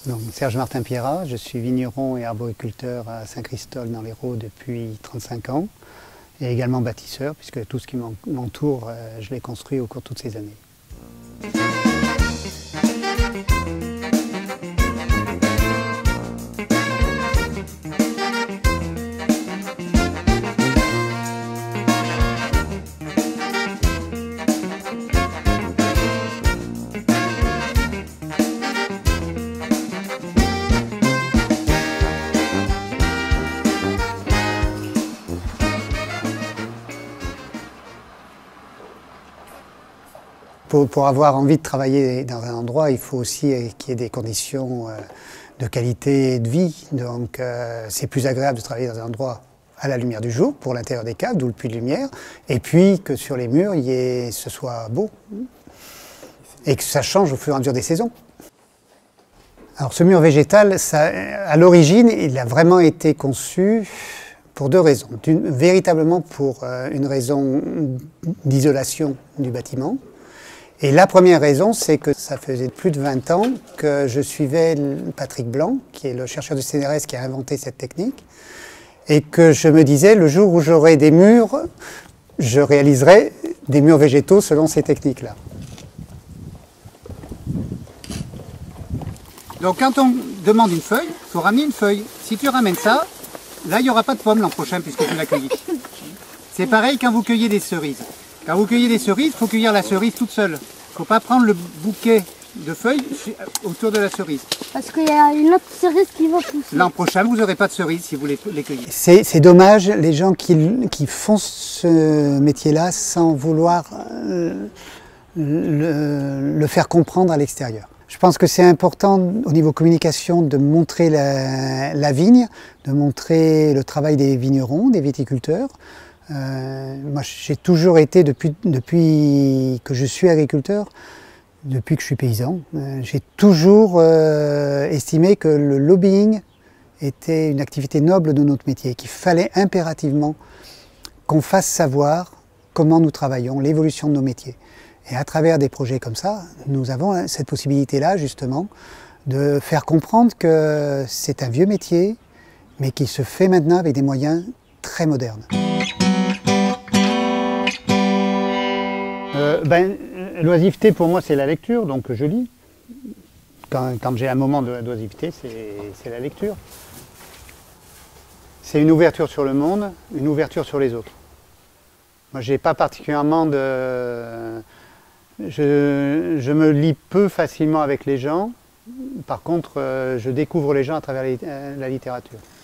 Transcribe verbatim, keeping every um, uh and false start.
Donc, Serge Martin Pierrat, je suis vigneron et arboriculteur à Saint-Christol dans l'Hérault depuis trente-cinq ans et également bâtisseur puisque tout ce qui m'entoure, je l'ai construit au cours de toutes ces années. Pour, pour avoir envie de travailler dans un endroit, il faut aussi qu'il y ait des conditions de qualité et de vie. Donc euh, c'est plus agréable de travailler dans un endroit à la lumière du jour, pour l'intérieur des caves, d'où le puits de lumière, et puis que sur les murs, il y ait, ce soit beau, et que ça change au fur et à mesure des saisons. Alors ce mur végétal, ça, à l'origine, il a vraiment été conçu pour deux raisons. Une, véritablement pour euh, une raison d'isolation du bâtiment. Et la première raison, c'est que ça faisait plus de vingt ans que je suivais Patrick Blanc, qui est le chercheur du C N R S qui a inventé cette technique, et que je me disais, le jour où j'aurai des murs, je réaliserai des murs végétaux selon ces techniques-là. Donc quand on demande une feuille, il faut ramener une feuille. Si tu ramènes ça, là il n'y aura pas de pommes l'an prochain puisque tu l'as cueilli. C'est pareil quand vous cueillez des cerises. Quand vous cueillez des cerises, il faut cueillir la cerise toute seule. Il ne faut pas prendre le bouquet de feuilles autour de la cerise. Parce qu'il y a une autre cerise qui va pousser. L'an prochain, vous n'aurez pas de cerises si vous les, les cueillez. C'est dommage, les gens qui, qui font ce métier-là sans vouloir euh, le, le faire comprendre à l'extérieur. Je pense que c'est important au niveau communication de montrer la, la vigne, de montrer le travail des vignerons, des viticulteurs. Euh, moi, j'ai toujours été, depuis, depuis que je suis agriculteur, depuis que je suis paysan, euh, j'ai toujours euh, estimé que le lobbying était une activité noble de notre métier, qu'il fallait impérativement qu'on fasse savoir comment nous travaillons, l'évolution de nos métiers. Et à travers des projets comme ça, nous avons cette possibilité-là, justement, de faire comprendre que c'est un vieux métier, mais qui se fait maintenant avec des moyens très modernes. Euh, ben, l'oisiveté pour moi c'est la lecture, donc je lis. Quand, quand j'ai un moment d'oisiveté, c'est la lecture. C'est une ouverture sur le monde, une ouverture sur les autres. Moi j'ai pas particulièrement de... Je, je me lie peu facilement avec les gens, par contre je découvre les gens à travers la littérature.